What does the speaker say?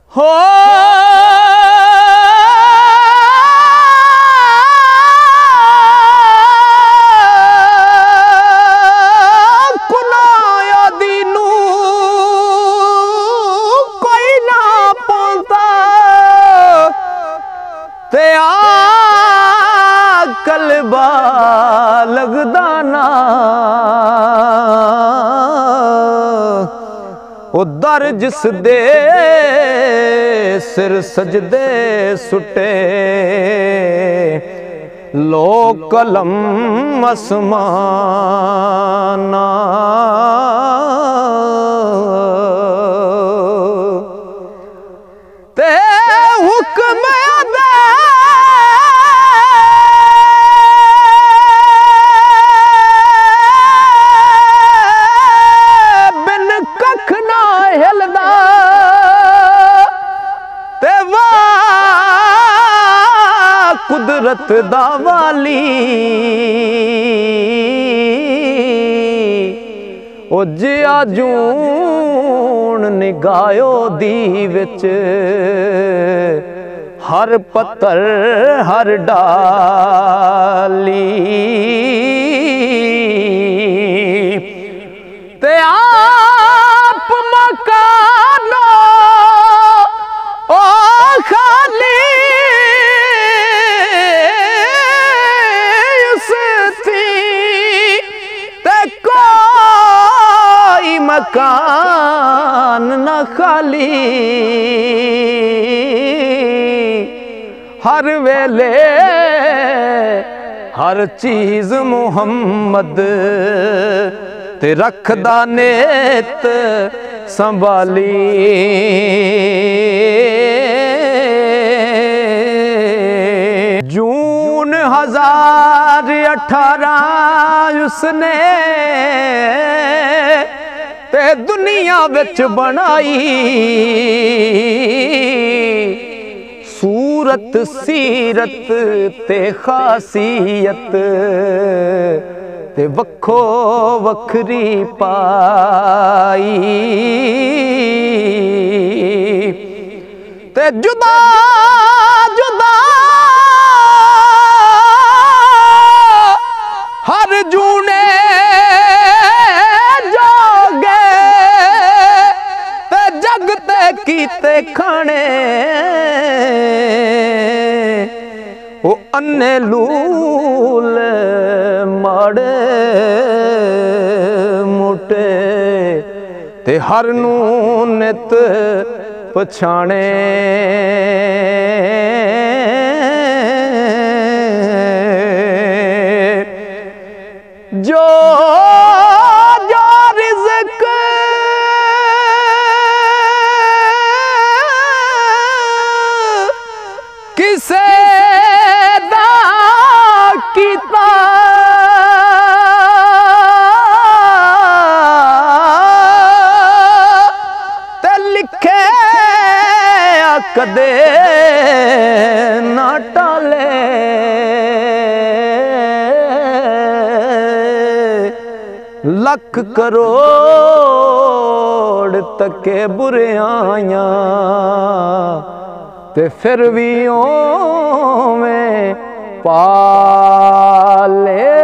हो कुनाया दीनू कोई ना पौंदा ते कलबा लगदा ना ओ दर जिस दे सिर सजदे सुटे लो कलम आसमाना ते हुक्म कुदरत दा वाली ओ जिया जून निगायो दी विच हर पत्थर हर डाली ते आप मकानो ओ खाली मकान न खाली हर वेले हर चीज मुहम्मद ते रखदा नेत संभाली जून 1018 उसने ते दुनिया विच बनाई सूरत सीरत ते खासियत ते वखो वखरी पाई ते जुदा जुदा हर जूने कीते खाने वो अन्ने लूल माड़े मोटे ते हर नू नित पछाणे जो कदे ना टाले लख करोड़ तके बुराइयां ते फिर भी ओवें पाले